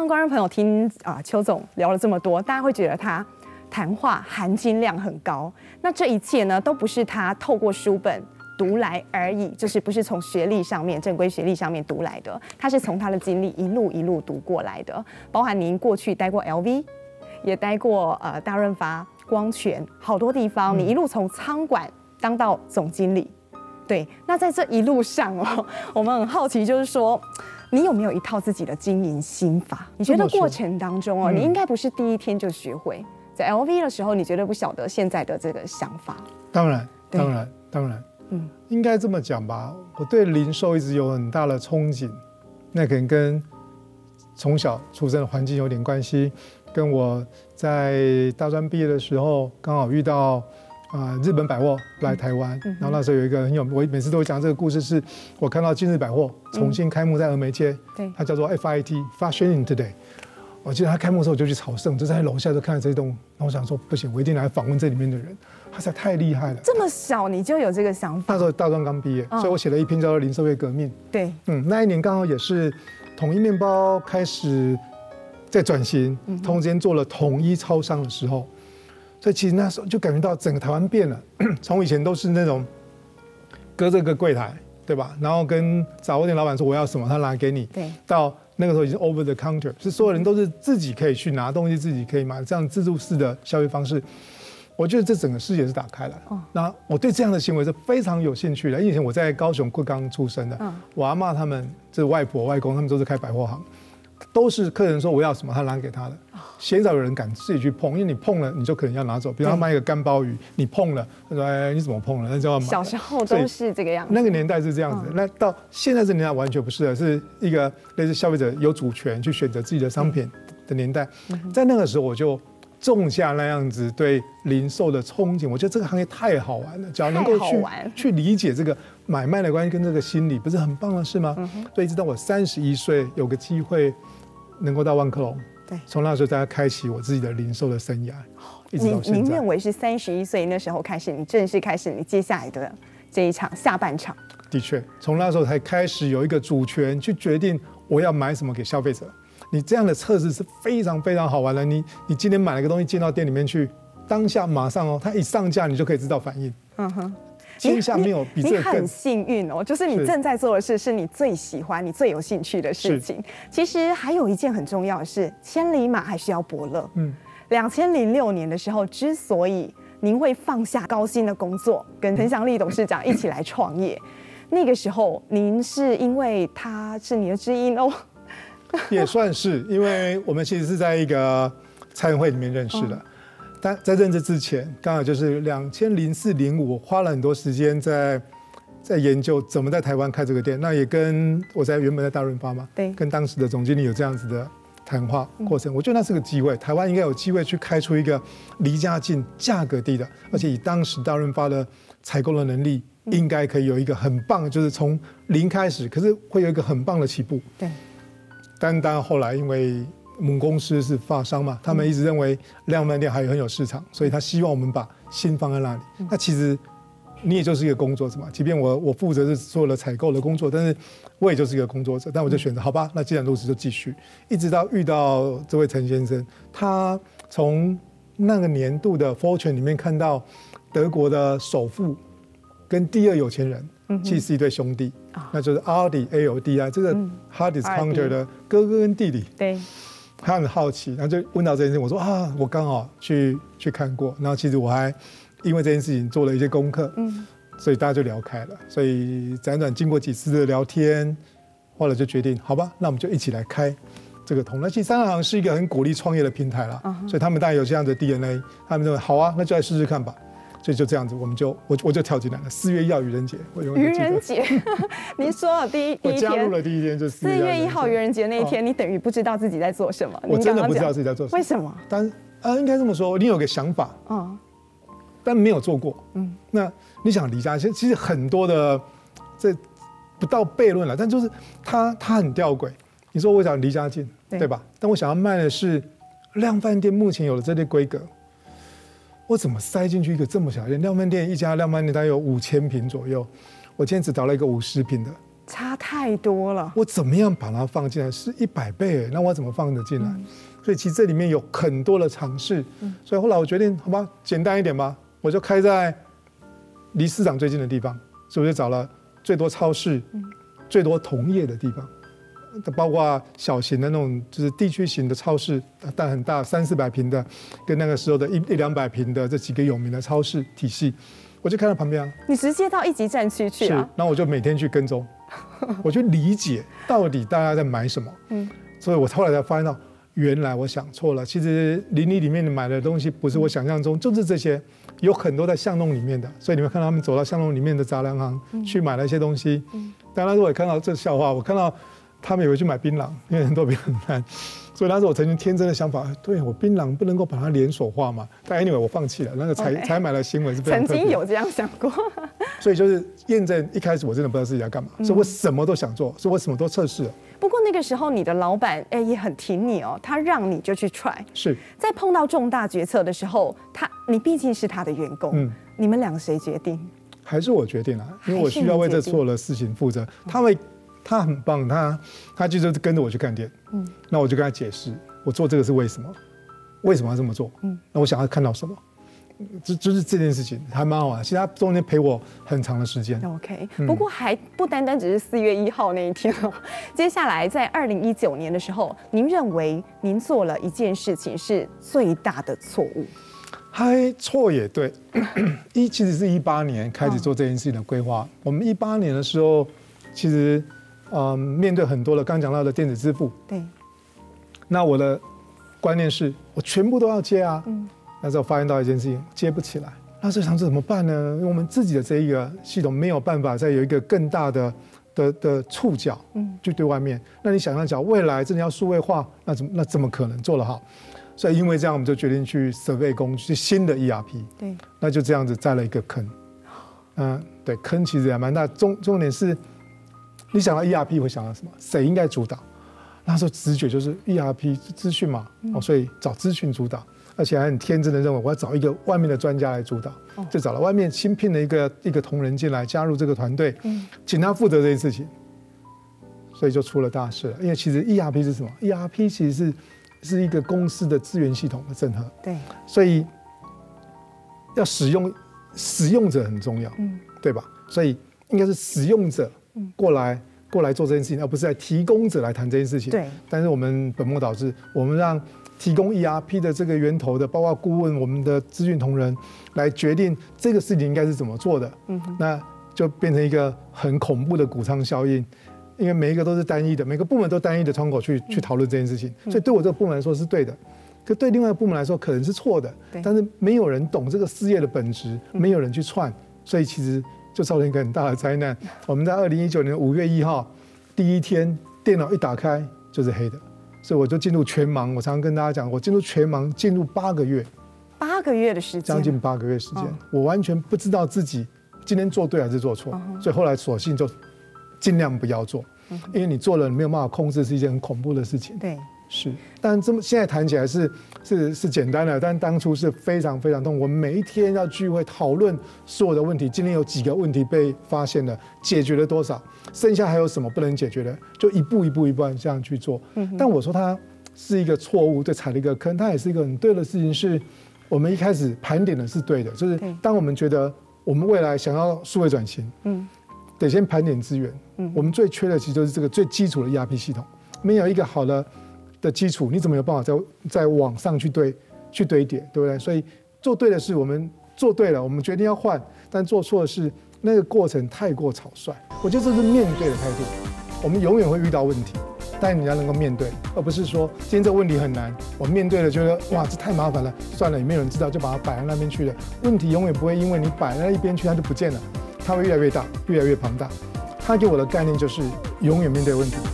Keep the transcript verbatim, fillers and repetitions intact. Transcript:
刚观众朋友听啊邱总聊了这么多，大家会觉得他谈话含金量很高。那这一切呢，都不是他透过书本读来而已，就是不是从学历上面正规学历上面读来的，他是从他的经历一路一路读过来的。包含您过去待过 L V， 也待过呃大润发、光泉，好多地方，你一路从仓管当到总经理。对，那在这一路上哦，我们很好奇，就是说，你有没有一套自己的经营心法？你觉得过程当中哦，你应该不是第一天就学会。在 L V 的时候，你绝对不晓得现在的这个想法。 当然，当然，当然，嗯，应该这么讲吧。我对零售一直有很大的憧憬，那可能跟从小出生的环境有点关系，跟我在大专毕业的时候刚好遇到。呃，日本百货来台湾，嗯、然后那时候有一个很有，我每次都会讲这个故事是，我看到今日百货重新开幕在峨眉街，嗯、它叫做 F I T（Fashion Today）。我记得它开幕的时候我就去朝圣，就在楼下就看到这栋，然后我想说不行，我一定来访问这里面的人，他实在太厉害了。 这么小你就有这个想法？ 那时候大专刚毕业，嗯、所以我写了一篇叫做《零售业革命》。 对， 嗯，那一年刚好也是统一面包开始在转型，同时间做了统一超商的时候。所以其实那时候就感觉到整个台湾变了，从以前都是那种隔着个柜台，对吧？然后跟杂货店老板说我要什么，他拿给你。对。到那个时候已经 over the counter， 是所有人都是自己可以去拿东西，自己可以买，这样自助式的消费方式，我觉得这整个世界是打开了。哦。那我对这样的行为是非常有兴趣的，因为以前我在高雄贵冈出生的，嗯、我阿嬷他们就是外婆外公，他们都是开百货行。都是客人说我要什么，他拿给他的，鲜少有人敢自己去碰，因为你碰了，你就可能要拿走。比如他卖一个干鲍鱼，你碰了，他说：“哎，你怎么碰了？”那就要买。小时候都是这个样子。 那个年代是这样子，嗯、那到现在这年代完全不是了，是一个类似消费者有主权去选择自己的商品的年代。嗯、在那个时候，我就种下那样子对零售的憧憬。我觉得这个行业太好玩了，只要能够去去理解这个买卖的关系跟这个心理，不是很棒的事吗？嗯、所以一直到我三十一岁有个机会。能够到万客隆，对，从那时候大家开启我自己的零售的生涯，一直到现在。 您认为是三十一岁那时候开始，你正式开始你接下来的这一场下半场？ 的确，从那时候才开始有一个主权去决定我要买什么给消费者。你这样的测试是非常非常好玩的。你你今天买了个东西进到店里面去，当下马上哦，它一上架你就可以知道反应。嗯哼。天下没有比这个更。 你很幸运哦，就是你正在做的事是你最喜欢、你最有兴趣的事情。其实还有一件很重要的是，千里马还需要伯乐。嗯，两千零六年的时候，之所以您会放下高薪的工作，跟陈祥立董事长一起来创业，那个时候您是因为他是你的知音哦。 也算是，因为我们其实是在一个餐会里面认识的。嗯，但在认识之前，刚好就是两千零四零五，我花了很多时间在在研究怎么在台湾开这个店。那也跟我在原本在大润发嘛，对，跟当时的总经理有这样子的谈话过程。嗯、我觉得那是个机会，台湾应该有机会去开出一个离家近、价格低的，而且以当时大润发的采购的能力，应该可以有一个很棒，就是从零开始，可是会有一个很棒的起步。对，但当然后来因为母公司是发商嘛，他们一直认为量贩店还有很有市场，所以他希望我们把心放在那里。那其实你也就是一个工作者嘛，即便我我负责是所有的采购的工作，但是我也就是一个工作者。但我就选择好吧，那既然如此就继续，一直到遇到这位陈先生，他从那个年度的 Fortune 里面看到德国的首富跟第二有钱人，其实是一对兄弟，那就是 Aldi A L D I 这个 Hard Discounter 的哥哥跟弟弟。对。他很好奇，然后就问到这件事，我说啊，我刚好去去看过，然后其实我还因为这件事情做了一些功课，嗯，所以大家就聊开了，所以辗转经过几次的聊天，后来就决定，好吧，那我们就一起来开这个通。那其实三行是一个很鼓励创业的平台啦，所以他们当然有这样的 D N A， 他们认为好啊，那就来试试看吧。所以就这样子，我们就我我就跳进来了。四月一号愚人节，我永远记得。 愚人节，您说了第一第一天， 我加入了第一天就四月一号愚人节那一天，你等于不知道自己在做什么。 我真的不知道自己在做什么。 为什么？ 但啊，应该这么说，你有个想法，嗯，但没有做过，嗯。那你想离家，其实其实很多的这不到悖论了，但就是他他很吊诡。你说我想离家近，对吧？但我想要卖的是量贩店目前有的这类规格。我怎么塞进去一个这么小的店？量贩店一家量贩店大概有五千平左右，我今天只找了一个五十平的， 差太多了。 我怎么样把它放进来是一百倍，那我怎么放得进来？嗯、所以其实这里面有很多的尝试。嗯、所以后来我决定，好吧，简单一点吧，我就开在离市场最近的地方，所以我就找了最多超市、嗯、最多同业的地方。包括小型的那种，就是地区型的超市，但很大，三四百平的，跟那个时候的一一两百平的这几个有名的超市体系，我就看到旁边啊。 你直接到一级战区去啊？ 是，然后我就每天去跟踪，我去理解到底大家在买什么。嗯，所以我后来才发现到，原来我想错了。其实邻里里面买的东西不是我想象中，就是这些，有很多在巷弄里面的。所以你们看到他们走到巷弄里面的杂粮行、嗯、去买了一些东西。嗯，当然我也看到这笑话，我看到。他们以为去买槟榔，因为很多槟榔摊，所以那时候我曾经天真的想法，对我槟榔不能够把它连锁化嘛。但 anyway 我放弃了，那个采采买的行为是非常曾经有这样想过， 所以就是验证一开始我真的不知道自己要干嘛，嗯、所以我什么都想做，所以我什么都测试了。 不过那个时候你的老板哎也很挺你哦，他让你就去 try。 是在碰到重大决策的时候，他你毕竟是他的员工，嗯，你们两个谁决定？ 还是我决定了，因为我需要为这做的事情负责。他会。他很棒，他他就是跟着我去看店，嗯，那我就跟他解释，我做这个是为什么，为什么要这么做，嗯，那我想要看到什么，就就是这件事情还蛮好玩。其实他中间陪我很长的时间。 OK，、嗯、不过还不单单只是四月一号那一天哦。接下来在二零一九年的时候，您认为您做了一件事情是最大的错误？ 还错也对，一其实是一八年开始做这件事情的规划。我们一八年的时候，其实。嗯，面对很多的刚刚讲到的电子支付， 对， 那我的观念是我全部都要接啊。嗯，那时候发现到一件事情，接不起来。那这想怎么办呢？因为我们自己的这一个系统没有办法再有一个更大的的的触角，嗯，去对外面。那你想象讲未来真的要数位化，那怎么那怎么可能做得好？所以因为这样，我们就决定去 survey 工具新的 E R P， 对， 那就这样子栽了一个坑。嗯，对，坑其实也蛮大。重重点是。你想到 E R P 会想到什么？谁应该主导？那时候直觉就是 E R P 资讯嘛，哦，所以找资讯主导，而且还很天真的认为我要找一个外面的专家来主导，就找了外面新聘的一个一个同仁进来加入这个团队，请他负责这件事情，所以就出了大事了。因为其实 E R P 是什么 ？E R P 其实是是一个公司的资源系统的整合， 对， 所以要使用使用者很重要，嗯，对吧？所以应该是使用者。过来过来做这件事情，而不是在提供者来谈这件事情。 对。但是我们本末倒置，我们让提供 E R P 的这个源头的，包括顾问、我们的资讯同仁，来决定这个事情应该是怎么做的。嗯。那就变成一个很恐怖的谷仓效应，因为每一个都是单一的，每个部门都单一的窗口去去讨论这件事情，所以对我这个部门来说是对的，可对另外一个部门来说可能是错的。但是没有人懂这个事业的本质，没有人去串，所以其实。就造成一个很大的灾难。我们在二零一九年五月一号第一天，电脑一打开就是黑的，所以我就进入全盲。我常常跟大家讲，我进入全盲进入八个月， 八个月的时间， 将近八个月时间，哦、我完全不知道自己今天做对还是做错，哦、所以后来索性就尽量不要做，嗯、因为你做了你没有办法控制，是一件很恐怖的事情。 对。 是，但这么现在谈起来是是是简单的，但当初是非常非常痛。我们每一天要聚会讨论所有的问题，今天有几个问题被发现了，解决了多少，剩下还有什么不能解决的，就一步一步一步这样去做。嗯、但我说它是一个错误，对，踩了一个坑，它也是一个很对的事情。是我们一开始盘点的是对的，就是当我们觉得我们未来想要数位转型，嗯，得先盘点资源。嗯，我们最缺的其实就是这个最基础的 E R P 系统，没有一个好的。的基础，你怎么有办法在在往上去堆去堆叠，对不对？所以做对的事，我们做对了，我们决定要换，但做错的事，那个过程太过草率。我觉得这是面对的态度。我们永远会遇到问题，但你要能够面对，而不是说今天这个问题很难，我面对了觉得哇这太麻烦了，算了也没有人知道，就把它摆在那边去了。问题永远不会因为你摆在那一边去，它就不见了，它会越来越大，越来越庞大。他给我的概念就是永远面对问题。